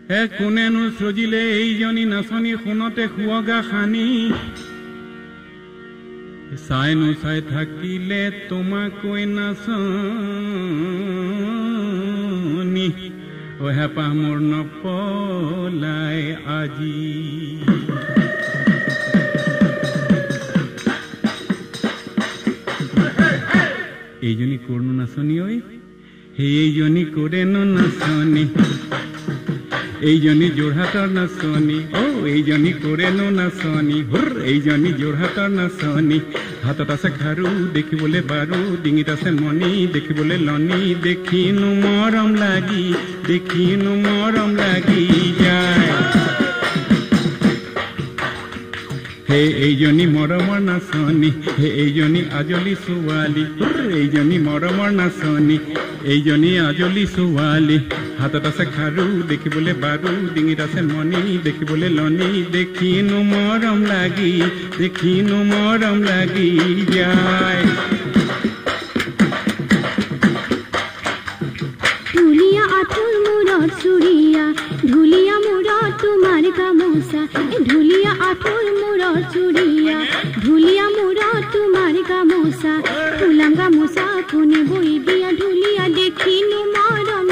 হে কোনেনো সজিলে এইজনী নাচনী শুনতে শুৱগা খানি চাই নোচাই থাকিলে তোমাকৈ নাচনী ও হেঁপাহ মোৰ নপলাই আজি এইজনী কৰনো নাচনী ঐ সেইজনী কৰেনো নাচনী এইজনী যোৰহাটৰ নাচনী ও এইজনী কৰেনো নাচনী হুৰ এইজনী যোৰহাটৰ নাচনী হাতত আছে খাৰু দেখিবলৈ বাৰু ডিঙিত আছে মণি দেখিবলৈ লনি দেখিনো মৰম লাগি যায় হে এইজনী মৰমৰ নাচনী হে এইজনী আজলি ছোৱালী এইজনী মৰমৰ নাচনী এইজনী আজলি ছোৱালী হাতত আছে খাৰু দেখিবলৈ বাৰু ডিঙিত আছে মণি দেখিবলৈ লনি দেখিনো মৰম লাগি যায় ঢুলিয়া আঠুৰ মূৰত চুৰিয়া ঢুলিয়া মূৰত তোমাৰ গামোচা ঢুলিয়া আঠুৰ মূৰত চুৰিয়া ঢুলিয়া মূৰত তোমাৰ গামোচা ফুলাম গামোচা কোনে বৈ দিয়া ঢুলিয়া দেখিনো মৰম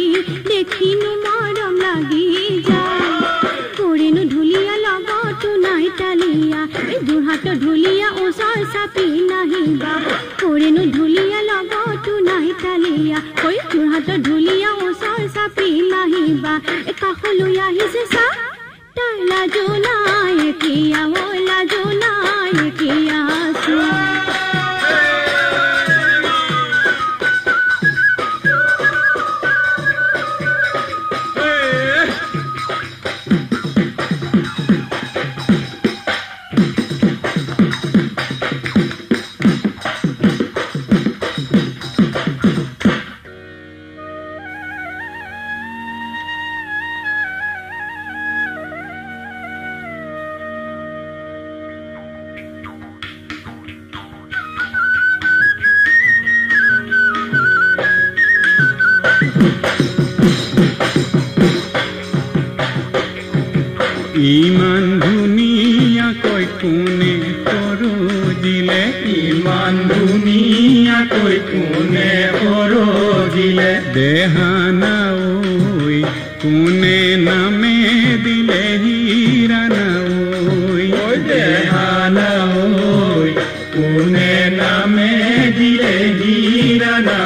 লাগি যায় কৰেনো ঢুলিয়া লগতো নাই তালিয়া যোৰহাটৰ ঢুলিয়া ওচৰ চাপি নাহিবা কৰেনো ঢুলিয়া লগতো নাই তালিয়া কৈ যোৰহাটৰ ঢুলিয়া ওচৰ চাপি নাহিবা কাষলৈ আহিছে চা তাৰ লাজো নাই কিয়া ও লাজো নাই কিয়া ইমান ধুনীয়াকৈ কোনে সৰজিলে ইমান ধুনীয়াকৈ কোনে সৰজিলে দেহানা ঐ কোনে নামে দিলে হীৰানা ঐ দেহানা ঐ কোনে নামে দিলে হীৰানা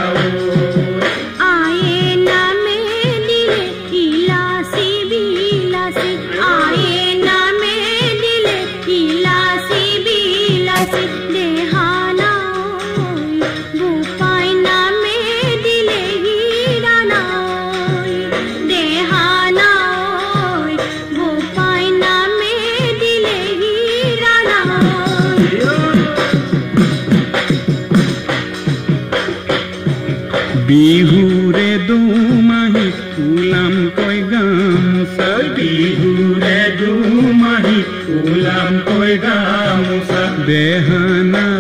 বিহুৰে দুমাহী ফুলাম কৈ গামোচা বিহুৰে দুমাহী ফুলাম কৈ গামোচা দেহানা